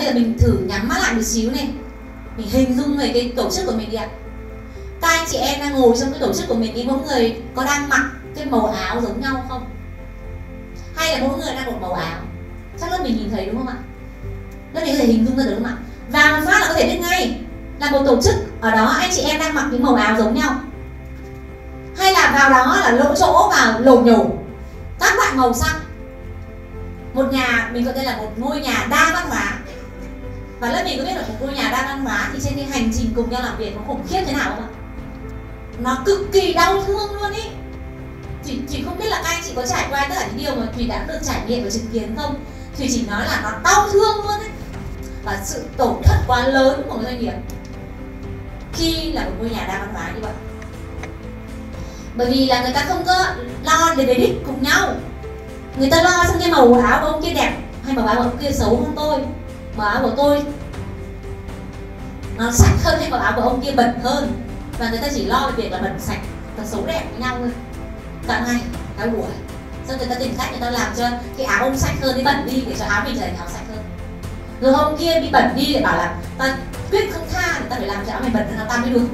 giờ mình thử nhắm mắt lại một xíu này, mình hình dung về cái tổ chức của mình đi ạ. Các anh chị em đang ngồi trong cái tổ chức của mình thì mỗi người có đang mặc cái màu áo giống nhau không? Hay là mỗi người đang một màu áo? Chắc lớp mình nhìn thấy đúng không ạ? Lớp mình có thể hình dung ra được không ạ? Và một phát là có thể biết ngay là một tổ chức ở đó anh chị em đang mặc những màu áo giống nhau. Hay là vào đó là lỗ chỗ vào lồ nhổ các loại màu sắc. Một nhà, mình gọi đây là một ngôi nhà đa văn hóa. Và lớp mình có biết là một ngôi nhà đa văn hóa thì trên cái hành trình cùng nhau làm việc nó khủng khiếp thế nào không ạ? Nó cực kỳ đau thương luôn ý. Chị không biết là các anh chị có trải qua tất cả những điều mà Thùy đã được trải nghiệm và chứng kiến không? Thùy chỉ nói là nó đau thương luôn ấy. Và sự tổn thất quá lớn của một doanh nghiệp khi là một ngôi nhà đa văn hóa như vậy. Bởi vì là người ta không có lo để về đích cùng nhau. Người ta lo xem cái màu áo của ông kia đẹp hay màu áo của ông kia xấu hơn tôi. Màu áo của tôi nó sạch hơn hay màu áo của ông kia bẩn hơn. Và người ta chỉ lo về việc là bẩn sạch và xấu đẹp với nhau thôi. Cả ngày, cả buổi. Xong người ta tìm cách người ta làm cho cái áo ông sạch hơn, cái bẩn đi để cho áo mình trở thành áo sạch hơn. Rồi hôm kia bị bẩn đi để bảo là ta quyết không tha, người ta phải làm cho áo mày bẩn hơn ta mới được.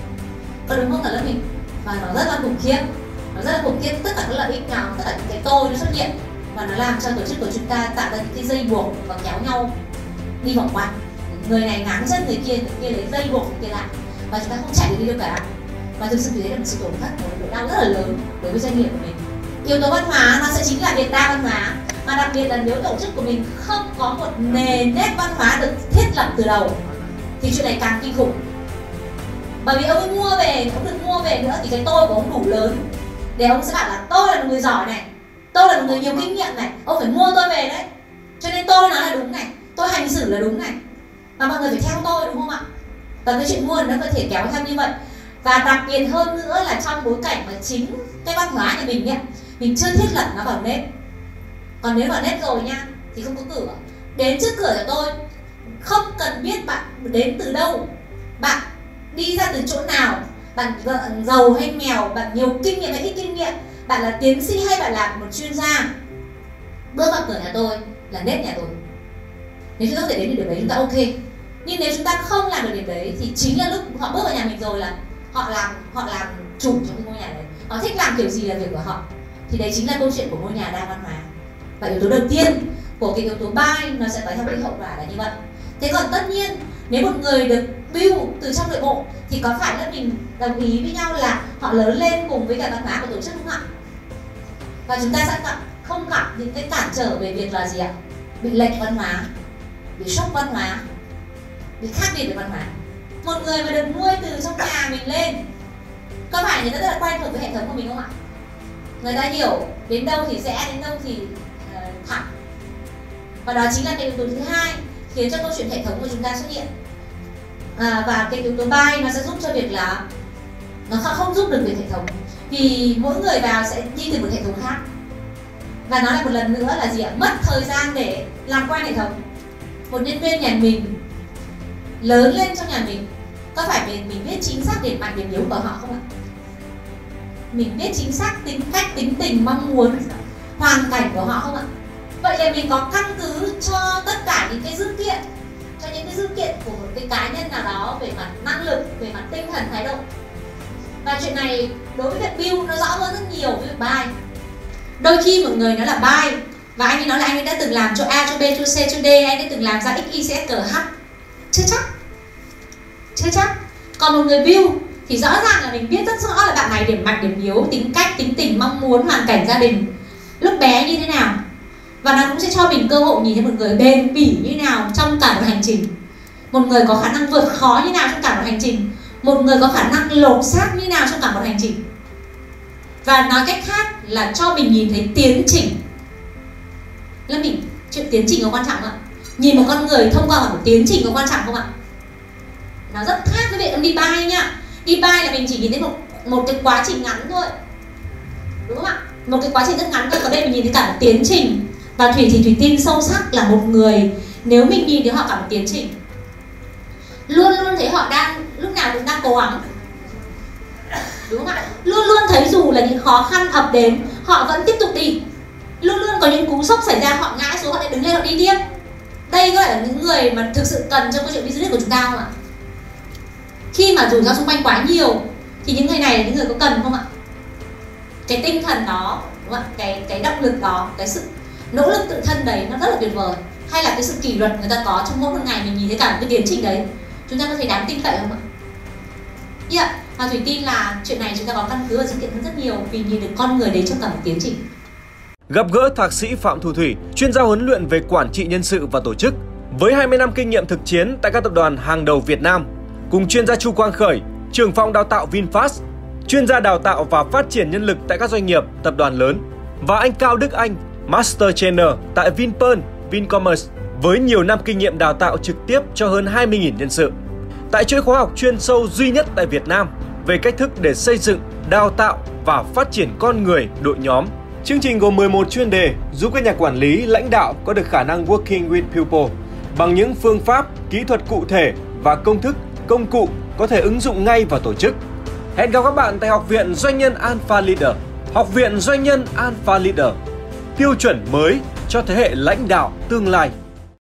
Có đúng không là lớp mình? Và nó rất là khủng khiếp. Nó rất là khủng khiếp, tất cả các lợi ích nào, tất cả những cái tôi nó xuất hiện. Và nó làm cho tổ chức của chúng ta tạo ra những cái dây buộc và kéo nhau đi vòng quanh. Người này ngáng chân người kia lấy dây buộc người kia lại. Và chúng ta không chạy được đi đâu cả. Và thực sự thì đấy là một sự tổn thất, một nỗi đau rất là lớn đối với doanh nghiệp của mình. Yếu tố văn hóa nó sẽ chính là việc đa văn hóa. Mà đặc biệt là nếu tổ chức của mình không có một nền nếp văn hóa được thiết lập từ đầu thì chuyện này càng kinh khủng. Bởi vì ông ấy mua về, ông được mua về nữa thì cái tôi của ông đủ lớn để ông sẽ bảo là tôi là một người giỏi này, tôi là một người nhiều kinh nghiệm này, ông phải mua tôi về đấy. Cho nên tôi nói là đúng này, tôi hành xử là đúng này. Và mọi người phải theo tôi đúng không ạ? Và cái chuyện mua nó có thể kéo theo như vậy. Và đặc biệt hơn nữa là trong bối cảnh mà chính cái văn hóa nhà mình ấy, mình chưa thiết lập nó vào nếp. Còn nếu vào nếp rồi nha thì không có cửa. Đến trước cửa của tôi không cần biết bạn đến từ đâu, bạn đi ra từ chỗ nào, bạn giàu hay nghèo, bạn nhiều kinh nghiệm hay ít kinh nghiệm, bạn là tiến sĩ hay bạn là một chuyên gia, bước vào cửa nhà tôi là nếp nhà tôi. Nếu chúng ta có thể đến được điểm đấy chúng ta ok. Nhưng nếu chúng ta không làm được điểm đấy thì chính là lúc họ bước vào nhà mình rồi là họ làm chủ trong cái ngôi nhà đấy. Họ thích làm kiểu gì là việc của họ. Thì đấy chính là câu chuyện của ngôi nhà đa văn hóa. Và yếu tố đầu tiên của cái yếu tố buy nó sẽ có theo cái hậu quả là như vậy. Thế còn tất nhiên nếu một người được build từ trong nội bộ thì có phải là mình đồng ý với nhau là họ lớn lên cùng với cả văn hóa của tổ chức không ạ? Và chúng ta sẽ không gặp những cái cản trở về việc là gì ạ? Bị lệch văn hóa, bị sốc văn hóa, bị khác biệt về văn hóa. Một người mà được nuôi từ trong nhà mình lên, có phải người ta rất là quen thuộc với hệ thống của mình không ạ? Người ta hiểu đến đâu thì sẽ, đến đâu thì thẳng. Và đó chính là cái yếu tố thứ hai khiến cho câu chuyện hệ thống của chúng ta xuất hiện. Và cái yếu tố buy nó sẽ giúp cho việc là nó không giúp được việc hệ thống. Vì mỗi người vào sẽ đi từ một hệ thống khác. Và nó là một lần nữa là gì ạ? Mất thời gian để làm quen hệ thống. Một nhân viên nhà mình lớn lên trong nhà mình, có phải mình biết chính xác điểm mạnh điểm yếu của họ không ạ? Mình biết chính xác tính cách, tính tình, mong muốn, hoàn cảnh của họ không ạ? Vậy là mình có căn cứ cho tất cả những cái dữ kiện, cho những cái dữ kiện của một cái cá nhân nào đó về mặt năng lực, về mặt tinh thần, thái độ. Và chuyện này đối với việc build nó rõ hơn rất nhiều với việc buy. Đôi khi một người nói là buy và anh ấy nói là anh ấy đã từng làm cho A, cho B, cho C, cho D, anh ấy từng làm ra X, Y, Z, G, H. Chưa chắc. Còn một người build thì rõ ràng là mình biết rất rõ là bạn này điểm mạnh, điểm yếu, tính cách, tính tình, mong muốn, hoàn cảnh gia đình lúc bé như thế nào. Và nó cũng sẽ cho mình cơ hội nhìn thấy một người bền bỉ như nào trong cả một hành trình. Một người có khả năng vượt khó như nào trong cả một hành trình. Một người có khả năng lột xác như nào trong cả một hành trình. Và nói cách khác là cho mình nhìn thấy tiến trình. Là mình, chuyện tiến trình có quan trọng không ạ? Nhìn một con người thông qua một tiến trình có quan trọng không ạ? Nó rất khác với việc ông đi buy nhá. Đi buy là mình chỉ nhìn thấy một cái quá trình ngắn thôi, đúng không ạ? Một cái quá trình rất ngắn thôi. Còn đây mình nhìn thấy cả một tiến trình. Và Thủy thì Thủy tin sâu sắc là một người nếu mình nhìn thấy họ cả một tiến trình, luôn luôn thấy họ đang lúc nào cũng đang cố gắng, đúng không ạ? Luôn luôn thấy dù là những khó khăn ập đến họ vẫn tiếp tục đi. Luôn luôn có những cú sốc xảy ra họ ngã xuống họ lại đứng lên họ đi tiếp. Đây có phải là những người mà thực sự cần trong câu chuyện business của chúng ta không ạ? Khi mà rủi ro xung quanh quá nhiều thì những người này là những người có cần không ạ? Cái tinh thần đó, đúng không ạ? Cái động lực đó, cái sự nỗ lực tự thân đấy nó rất là tuyệt vời. Hay là cái sự kỷ luật người ta có trong mỗi một ngày, mình nhìn thấy cả một cái tiến trình đấy, chúng ta có thể đáng tin cậy không ạ? Yeah. Và Thủy tin là chuyện này chúng ta có căn cứ và sự kiện hơn rất nhiều vì nhìn được con người đấy trong cả một tiến trình. Gặp gỡ Thạc sĩ Phạm Thu Thủy, chuyên gia huấn luyện về quản trị nhân sự và tổ chức, với 20 năm kinh nghiệm thực chiến tại các tập đoàn hàng đầu Việt Nam, cùng chuyên gia Chu Quang Khởi, trưởng phòng đào tạo VinFast, chuyên gia đào tạo và phát triển nhân lực tại các doanh nghiệp, tập đoàn lớn, và anh Cao Đức Anh, Master Trainer tại Vinpearl, Vincommerce, với nhiều năm kinh nghiệm đào tạo trực tiếp cho hơn 20.000 nhân sự. Tại chuỗi khóa học chuyên sâu duy nhất tại Việt Nam về cách thức để xây dựng, đào tạo và phát triển con người, đội nhóm. Chương trình gồm 11 chuyên đề giúp các nhà quản lý, lãnh đạo có được khả năng working with people bằng những phương pháp, kỹ thuật cụ thể và công thức, công cụ có thể ứng dụng ngay vào tổ chức. Hẹn gặp các bạn tại Học viện Doanh nhân Alpha Leader. Học viện Doanh nhân Alpha Leader, tiêu chuẩn mới cho thế hệ lãnh đạo tương lai.